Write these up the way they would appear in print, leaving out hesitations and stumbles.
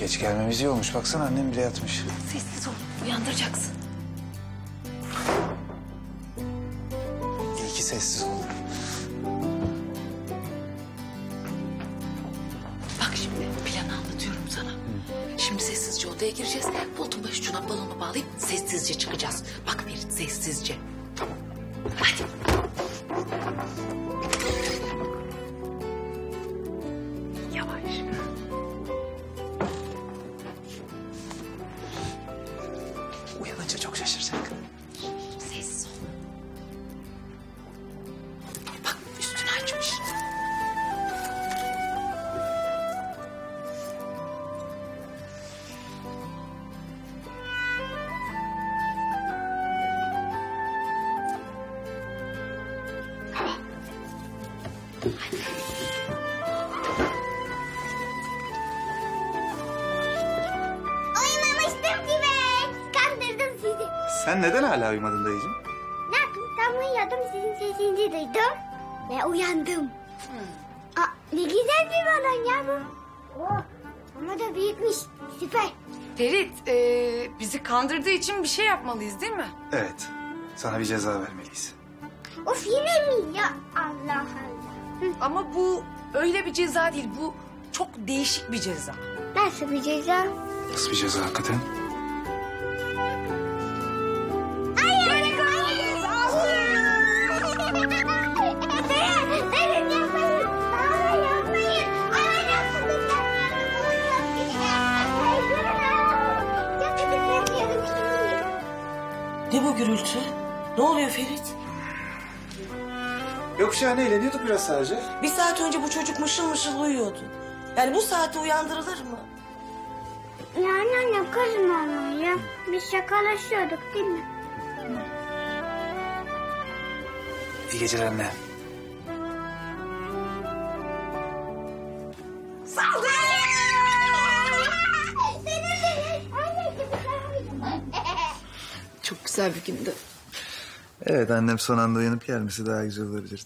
Geç gelmemiz iyi olmuş. Baksana annem bile yatmış. Sessiz ol. Uyandıracaksın. İyi ki sessiz oldum. Bak şimdi planı anlatıyorum sana. Şimdi sessizce odaya gireceğiz. Koltuğun başucuna balonu bağlayıp sessizce çıkacağız. Bak Ferit, sessizce. Tamam. Hadi. Yavaş. Uyanınca çok şaşıracak. Sessiz ol. Bak üstünü açmış. Uyumamıştım gibi. Kandırdım sizi. Sen neden hala uyumadın dayıcığım? Ne yaptım? Tam uyuyordum. Sizin sesinizi duydum. Ve uyandım. Aa, ne güzel bir balon ya bu. Oh, ama da büyükmüş. Süper. Ferit, bizi kandırdığı için bir şey yapmalıyız değil mi? Evet. Sana bir ceza vermeliyiz. Of yine mi ya? Allah Allah. Ama bu öyle bir ceza değil, bu çok değişik bir ceza. Nasıl bir ceza? Nasıl bir ceza hakikaten? Hayır. Durun yapmayın. Hayır yapmayın. Hayır yapmayın. Hayır durun. Çok kötü yapıyorum şimdi. Ne bu gürültü? Ne oluyor Ferit? Yok şey anne eğleniyorduk biraz sadece. Bir saat önce bu çocuk mışıl mışıl uyuyordu. Yani bu saatte uyandırılır mı? Yani anne kızma ona ya. Biz şakalaşıyorduk değil mi? İyi geceler anne. Çok güzel bir gündü. Evet annem son anda uyanıp gelmesi daha güzel olabilirdi.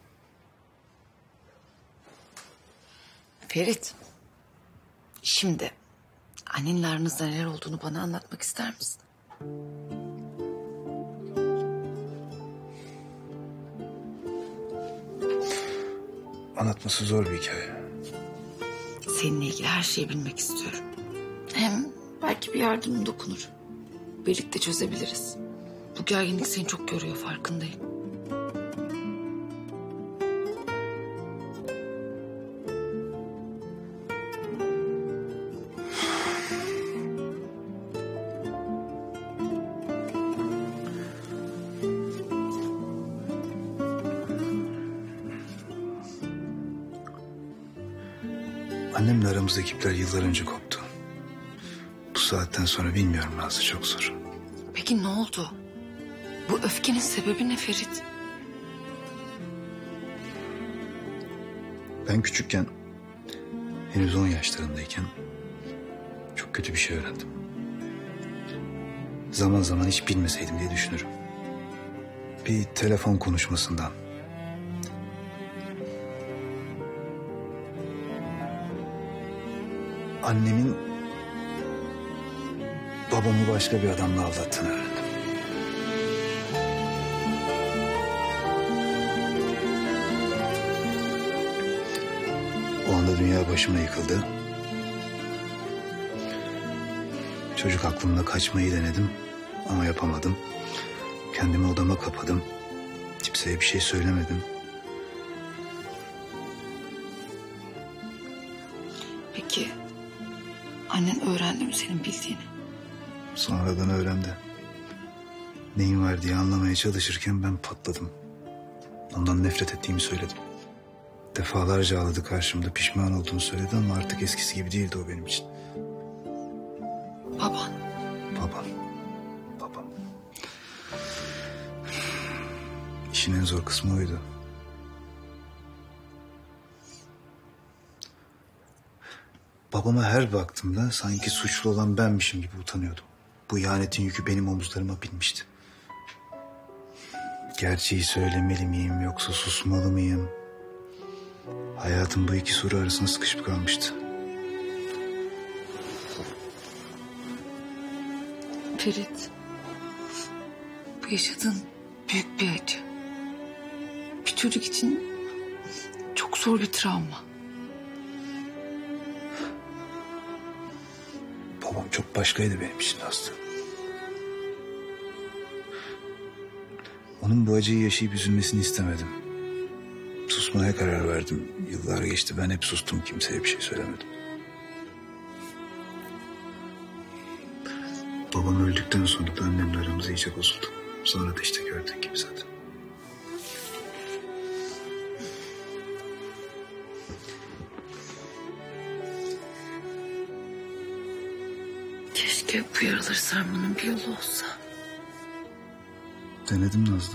Ferit. Şimdi annenle aranızda neler olduğunu bana anlatmak ister misin? Anlatması zor bir hikaye. Seninle ilgili her şeyi bilmek istiyorum. Hem belki bir yardımım dokunur. Birlikte çözebiliriz. Bu gerginlik seni çok yoruyor, farkındayım. Annemle aramızdaki ipler yıllar önce koptu. Bu saatten sonra bilmiyorum Nazlı, çok zor. Peki ne oldu? Bu öfkenin sebebi ne Ferit? Ben küçükken, henüz 10 yaşlarındayken çok kötü bir şey öğrendim. Zaman zaman hiç bilmeseydim diye düşünürüm. Bir telefon konuşmasından. Annemin babamı başka bir adamla aldattığını öğrendim. O anda dünya başıma yıkıldı. Çocuk aklımla kaçmayı denedim ama yapamadım. Kendimi odama kapadım. Kimseye bir şey söylemedim. Peki annen öğrendi mi senin bildiğini? Sonradan öğrendi. Neyin var diye anlamaya çalışırken ben patladım. Ondan nefret ettiğimi söyledim. Defalarca ağladı karşımda, pişman olduğunu söyledi ama artık eskisi gibi değildi o benim için. Baban. Babam. İşin en zor kısmı oydu. Babama her baktığımda sanki suçlu olan benmişim gibi utanıyordum. Bu ihanetin yükü benim omuzlarıma binmişti. Gerçeği söylemeli miyim yoksa susmalı mıyım? Hayatım bu iki soru arasında sıkışıp kalmıştı. Ferit, bu yaşadığın büyük bir acı. Bir çocuk için çok zor bir travma. Babam çok başkaydı benim için Aslı. Onun bu acıyı yaşayıp üzülmesini istemedim. Susmaya karar verdim. Yıllar geçti, ben hep sustum, kimseye bir şey söylemedim. Babam öldükten sonra da annemle aramız iyice bozuldu. Sonra da işte gördüğün gibi zaten. Keşke bu yaraları sarmanın bir yolu olsa. Denedim Nazlı.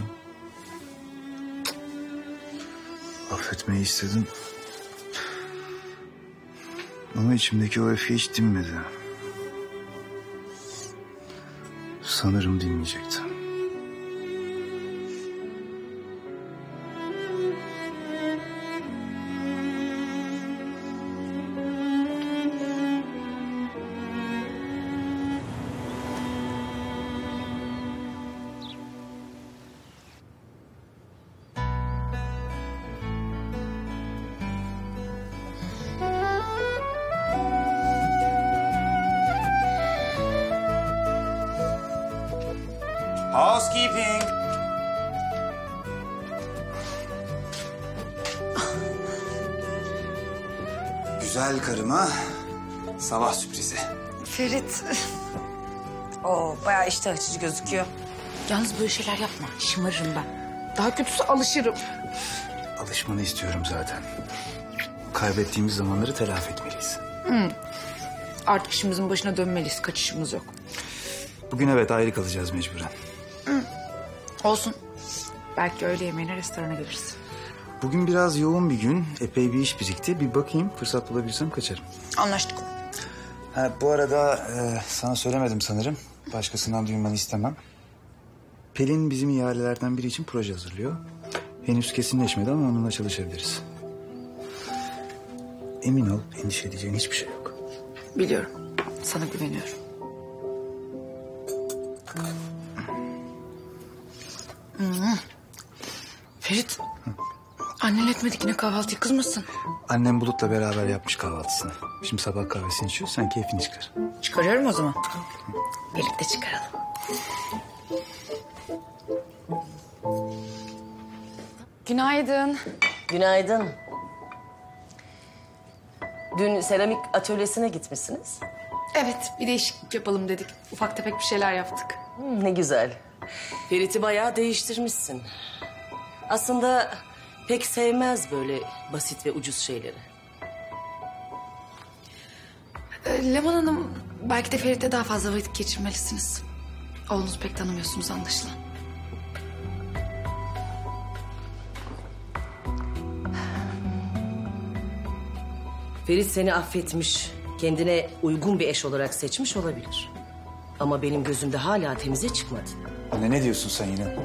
Affetmeyi istedim. Ama içimdeki o öfke hiç dinmedi. Sanırım dinmeyecekti. Housekeeping. Güzel karıma sabah sürprizi. Ferit. Oo, bayağı iştah açıcı gözüküyor. Yalnız böyle şeyler yapma. Şımarırım ben. Daha kötüsü alışırım. Alışmanı istiyorum zaten. Kaybettiğimiz zamanları telafi etmeliyiz. Artık işimizin başına dönmeliyiz. Kaçışımız yok. Bugün evet ayrı kalacağız mecburen. Olsun. Belki öğle yemeğine restorana geliriz. Bugün biraz yoğun bir gün. Epey bir iş birikti. Bir bakayım, fırsat bulabilirsem kaçarım. Anlaştık. Ha, bu arada sana söylemedim sanırım. Başkasından duymanı istemem. Pelin bizim ihalelerden biri için proje hazırlıyor. Henüz kesinleşmedi ama onunla çalışabiliriz. Emin ol, endişe edeceğin hiçbir şey yok. Biliyorum. Sana güveniyorum. Ferit. Annen etmedik yine kahvaltıyı, kızmasın. Annem Bulut'la beraber yapmış kahvaltısını. Şimdi sabah kahvesini içiyor, sen keyfini çıkar. Çıkarıyorum o zaman. Birlikte çıkaralım. Günaydın. Günaydın. Dün seramik atölyesine gitmişsiniz. Evet, bir değişiklik yapalım dedik. Ufak tefek bir şeyler yaptık. Ne güzel. Ferit'i bayağı değiştirmişsin. Aslında pek sevmez böyle basit ve ucuz şeyleri. Leman Hanım, belki de Ferit'le daha fazla vakit geçirmelisiniz. Oğlunuzu pek tanımıyorsunuz anlaşılan. Ferit seni affetmiş, kendine uygun bir eş olarak seçmiş olabilir. Ama benim gözümde hala temize çıkmadı. Anne ne diyorsun sen yine?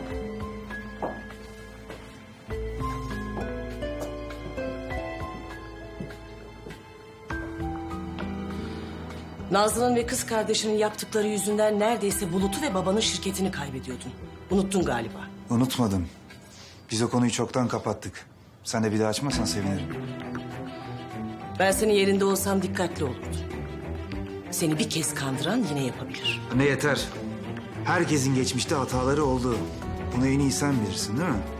Nazlı'nın ve kız kardeşinin yaptıkları yüzünden neredeyse Bulut'u ve babanın şirketini kaybediyordun. Unuttun galiba. Unutmadım. Biz o konuyu çoktan kapattık. Sen de bir daha açmazsan sevinirim. Ben senin yerinde olsam dikkatli olurdum. Seni bir kez kandıran yine yapabilir. Ne yeter. Herkesin geçmişte hataları oldu. Bunu en iyi sen bilirsin değil mi?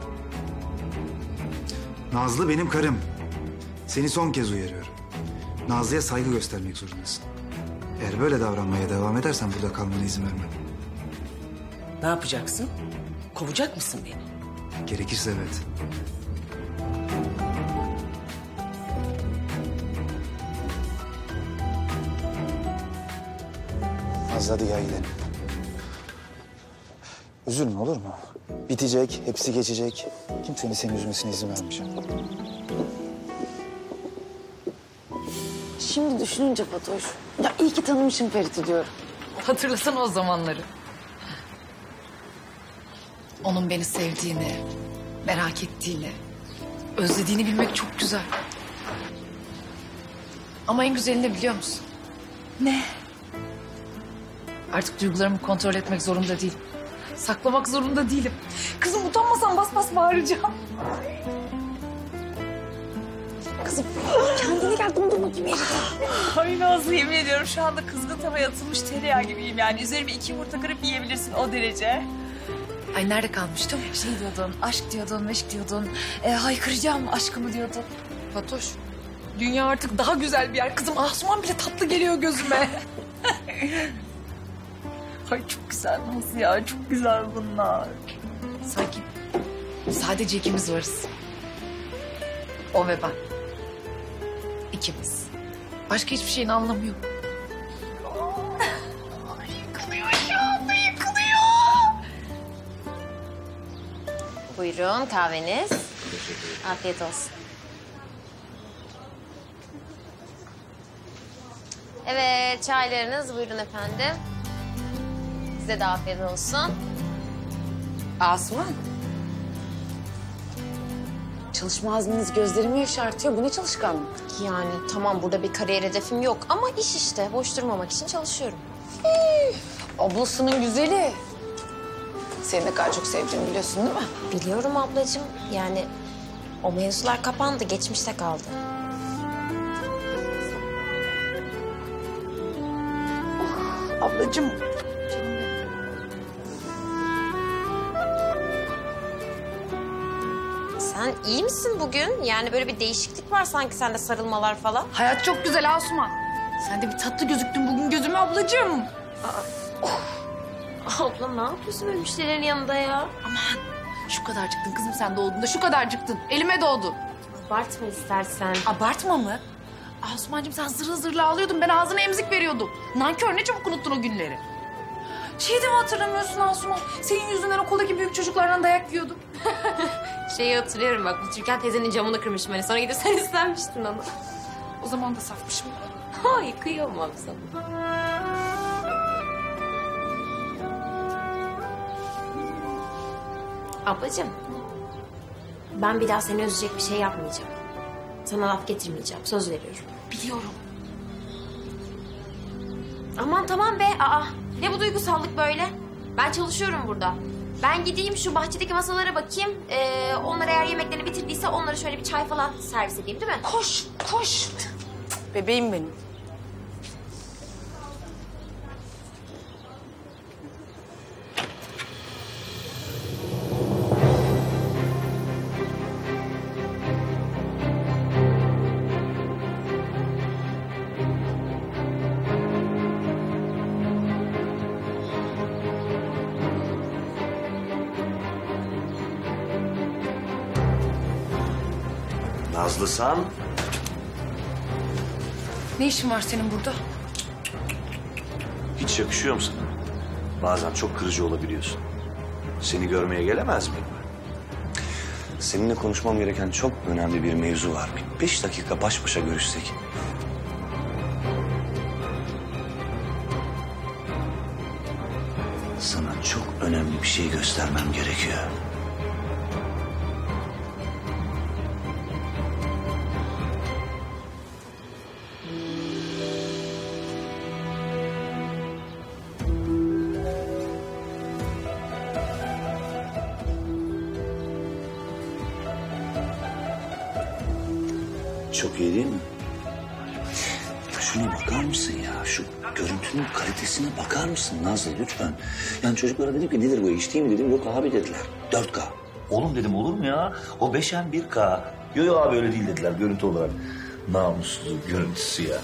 Nazlı benim karım. Seni son kez uyarıyorum. Nazlı'ya saygı göstermek zorundasın. Eğer böyle davranmaya devam edersen burada kalmana izin vermem. Ne yapacaksın? Kovacak mısın beni? Gerekirse evet. Nazlı hadi gel gidelim. Üzülme olur mu? Bitecek, hepsi geçecek. Kimsenin seni üzmesine izin vermeyeceğim. Şimdi düşününce Fatoş, ya iyi ki tanımışım Ferit'i diyorum. Hatırlasana o zamanları. Onun beni sevdiğini, merak ettiğini, özlediğini bilmek çok güzel. Ama en güzelini de biliyor musun? Ne? Artık duygularımı kontrol etmek zorunda değilim. Saklamak zorunda değilim. Kızım utanmasan bas bas bağıracağım. Kızım kendine gel dondurma gibi yerim. Ay Nazlı, yemin ediyorum şu anda kızgın tavaya atılmış tereyağı gibiyim yani. Üzerime 2 yumurta kırıp yiyebilirsin, o derece. Ay nerede kalmıştım? Şey diyordun, aşk diyordun, meşk diyordun. Haykıracağım aşkımı diyordun. Fatoş, dünya artık daha güzel bir yer. Kızım Asuman bile tatlı geliyor gözüme. Ay çok güzel Nazlı ya, çok güzel bunlar. Sanki sadece ikimiz varız. O ve ben. İkimiz. Başka hiçbir şeyin anlamı yok. Buyurun kahveniz. Afiyet olsun. Evet çaylarınız buyurun efendim. Size de afiyet olsun. Asuman. Çalışma azminiz gözlerimi yaşartıyor. Bu ne çalışkanlık? Yani tamam burada bir kariyer hedefim yok ama iş işte. Boş durmamak için çalışıyorum. Ablasının güzeli. Seni ne kadar çok sevdiğimi biliyorsun değil mi? Biliyorum ablacığım. Yani o mevzular kapandı. Geçmişte kaldı. Ablacığım. Sen iyi misin bugün? Yani böyle bir değişiklik var sanki sende sarılmalar falan. Hayat çok güzel Asuman. Sen de bir tatlı gözüktün bugün gözüme ablacığım. Abla ne yapıyorsun böyle müşterilerin yanında ya? Aman şu kadarcıktın kızım sen doğduğunda şu kadarcıktın. Elime doğdu. Abartma istersen. Abartma mı? Asumancığım sen zırıl zırıl ağlıyordun. Ben ağzına emzik veriyordum. Nankör ne çabuk unuttun o günleri. Şeyi de mi hatırlamıyorsun Asuman? Senin yüzünden okuldaki büyük çocuklardan dayak yiyordum. Şeyi hatırlıyorum bak, bu Türkan teyzenin camını kırmışım hani. Sonra gidip sen istenmiştin onu. O zaman da safmışım. Ay kıyamam sana. Ablacığım, ben bir daha seni üzecek bir şey yapmayacağım. Sana laf getirmeyeceğim, söz veriyorum. Biliyorum. Aman tamam be, ne bu duygusallık böyle? Ben çalışıyorum burada. Ben gideyim şu bahçedeki masalara bakayım. Onlar eğer yemeklerini bitirdiyse onlara şöyle bir çay falan servis edeyim değil mi? Koş, koş. Bebeğim benim. Nazlısan, Ne işin var senin burada? hiç yakışıyor mu sana? Bazen çok kırıcı olabiliyorsun. Seni görmeye gelemez miyim? Seninle konuşmam gereken çok önemli bir mevzu var. Bir 5 dakika baş başa görüşsek. Sana çok önemli bir şey göstermem gerekiyor. Çok iyi değil mi? Şuna bakar mısın ya? Şu görüntünün kalitesine bakar mısın Nazlı lütfen? Yani çocuklara dedim ki nedir bu iş değil mi dedim. Yok abi dediler. 4K. Oğlum dedim olur mu ya? O 5'en 1K. Yok abi öyle değil dediler görüntü olarak. Namussuz görüntüsü ya.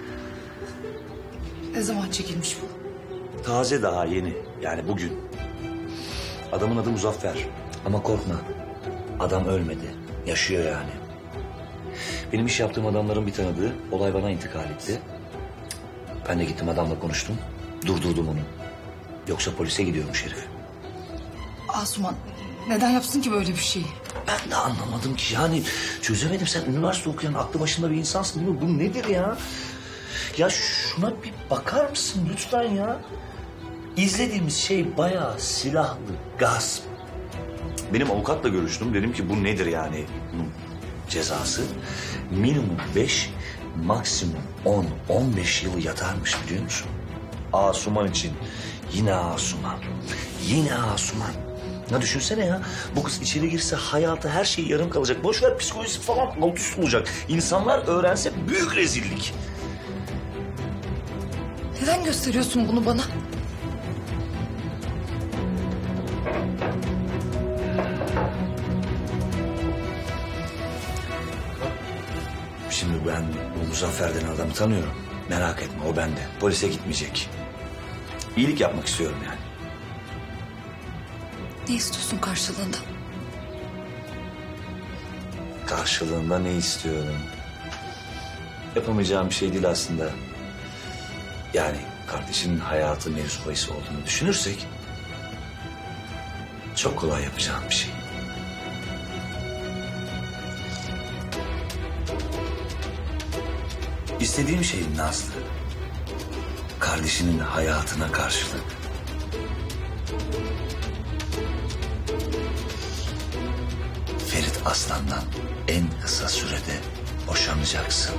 Ne zaman çekilmiş bu? Taze daha yeni. Yani bugün. Adamın adı Muzaffer. Ama korkma. Adam ölmedi. Yaşıyor yani. Benim iş yaptığım adamların bir tanıdığı olay bana intikal etti. Ben de gittim adamla konuştum. Durdurdum onu. Yoksa polise gidiyormuş herif. Asuman neden yapsın ki böyle bir şeyi? Ben de anlamadım ki yani çözemedim. Sen üniversite okuyan aklı başında bir insansın değil mi? Bu nedir ya? Ya şuna bir bakar mısın lütfen ya? İzlediğimiz şey bayağı silahlı gasp. Benim avukatla görüştüm. Dedim ki bu nedir yani? Bunun cezası minimum 5, maksimum 10-15 yıl yatarmış biliyor musun? Asuman için. Yine Asuman. Yine Asuman. Ya düşünsene ya. Bu kız içeri girse hayatı, her şey yarım kalacak. Boş ver, psikolojisi falan alt üst olacak. İnsanlar öğrense büyük rezillik. Neden gösteriyorsun bunu bana? Şimdi ben bu Muzaffer denen adamı tanıyorum. Merak etme, o bende. Polise gitmeyecek. İyilik yapmak istiyorum yani. Ne istiyorsun karşılığında? Karşılığında ne istiyorum? Yapamayacağım bir şey değil aslında. Yani kardeşinin hayatı mevzu bahis olduğunu düşünürsek... çok kolay yapacağım bir şey. İstediğim şey Nazlı. Kardeşinin hayatına karşılık. Ferit Aslan'dan en kısa sürede boşanacaksın.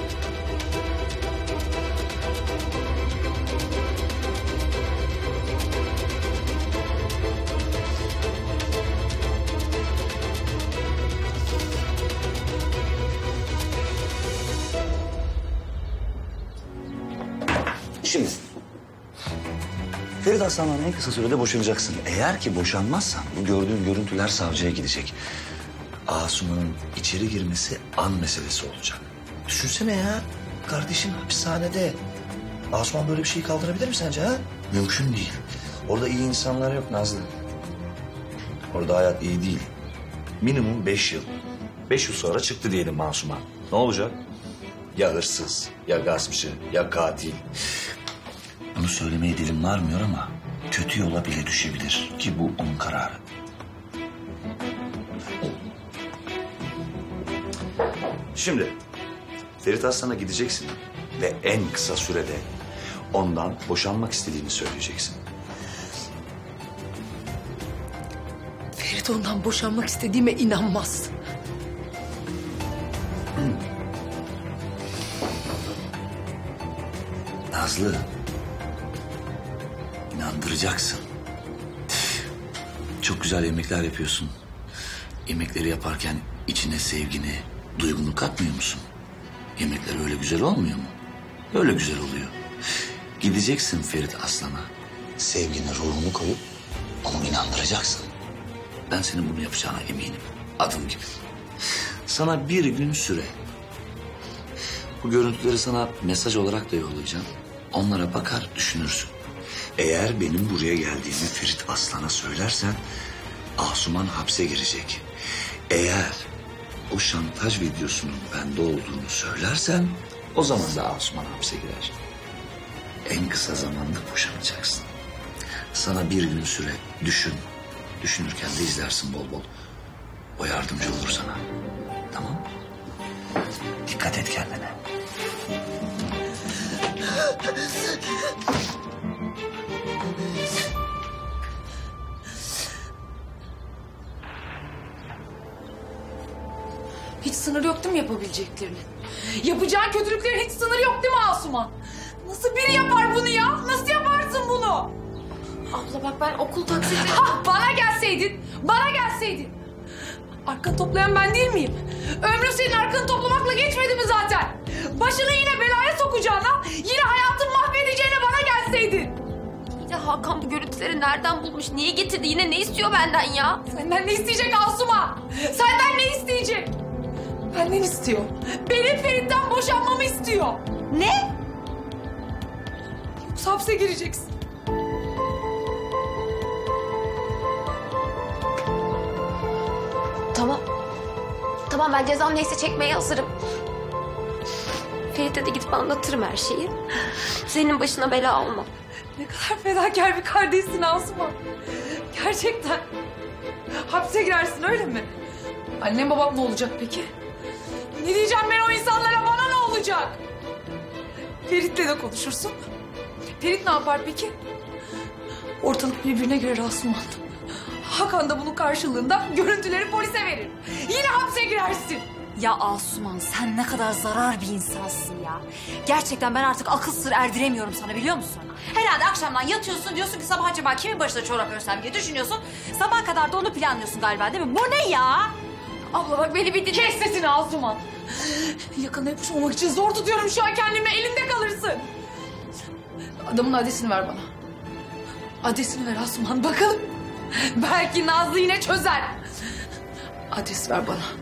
Şimdi Ferit Aslan'dan en kısa sürede boşanacaksın. Eğer ki boşanmazsan bu gördüğün görüntüler savcıya gidecek. Asuman'ın içeri girmesi an meselesi olacak. Düşünsene ya, kardeşin hapishanede. Asuman böyle bir şeyi kaldırabilir mi sence ha? Mümkün değil. Orada iyi insanlar yok Nazlı. Orada hayat iyi değil. Minimum 5 yıl. 5 yıl sonra çıktı diyelim Asuman. Ne olacak? Ya hırsız, ya gaspçı, ya katil. Bunu söylemeye dilim varmıyor ama kötü yola bile düşebilir ki bu onun kararı. Şimdi Ferit Aslan'a gideceksin ve en kısa sürede ondan boşanmak istediğini söyleyeceksin. Ferit ondan boşanmak istediğime inanmaz. Nazlı, inandıracaksın. Çok güzel yemekler yapıyorsun. Yemekleri yaparken içine sevgini, duygunu katmıyor musun? Yemekler öyle güzel olmuyor mu? Öyle güzel oluyor. Gideceksin Ferit Aslan'a. Sevgini, ruhunu koyup onu inandıracaksın. Ben senin bunu yapacağına eminim. Adım gibi. Sana bir gün süre. Bu görüntüleri sana mesaj olarak da yollayacağım. Onlara bakar düşünürsün. Eğer benim buraya geldiğimi Ferit Aslan'a söylersen Asuman hapse girecek. Eğer o şantaj videosunun bende olduğunu söylersen o zaman da Asuman hapse girer. En kısa zamanda boşanacaksın. Sana bir gün süre düşün. Düşünürken de izlersin bol bol. O yardımcı olur sana. Tamam mı? Dikkat et kendine. Hiç sınır yok değil mi yapabileceklerinin? Yapacağın kötülüklerin hiç sınırı yok değil mi Asuman? Nasıl biri yapar bunu ya? Nasıl yaparsın bunu? Abla bak ben okul taksiti... Bana gelseydin, bana gelseydin. Arkanı toplayan ben değil miyim? Ömrün senin arkanı toplamakla geçmedi mi zaten? Başını yine belaya sokacağına, yine hayatını mahvedeceğine bana gelseydin. Yine Hakan bu görüntüleri nereden bulmuş? Niye getirdi? Yine ne istiyor benden ya? Senden ne isteyecek Asuman? Senden ne isteyecek? Benden istiyor. Benim Ferit'ten boşanmamı istiyor. Ne? Yoksa hapse gireceksin. Tamam. Tamam ben cezam neyse çekmeye hazırım. Ferit'e de gidip anlatırım her şeyi. Senin başına bela olmam. Ne kadar fedakar bir kardeşsin Asuman. Gerçekten. Hapse girersin öyle mi? Annem babam ne olacak peki? Ne diyeceğim ben o insanlara, bana ne olacak? Ferit'le de konuşursun. Ferit ne yapar peki? Ortalık birbirine girer Asuman. Hakan da bunun karşılığında görüntüleri polise verir. Yine hapse girersin. Ya Asuman sen ne kadar zarar bir insansın ya. Gerçekten ben artık akıl sır erdiremiyorum sana biliyor musun? Herhalde akşamdan yatıyorsun diyorsun ki sabah acaba kimin başına çorap örsem diye düşünüyorsun. Sabah kadar da onu planlıyorsun galiba değil mi? Bu ne ya? Abla bak beni bir dinle. Kes sesini Asuman. Yakına yapışmamak için zor tutuyorum şu an kendimi. Elinde kalırsın. Adamın adresini ver bana. Adresini ver Asuman bakalım. Belki Nazlı yine çözer. Adres ver bana.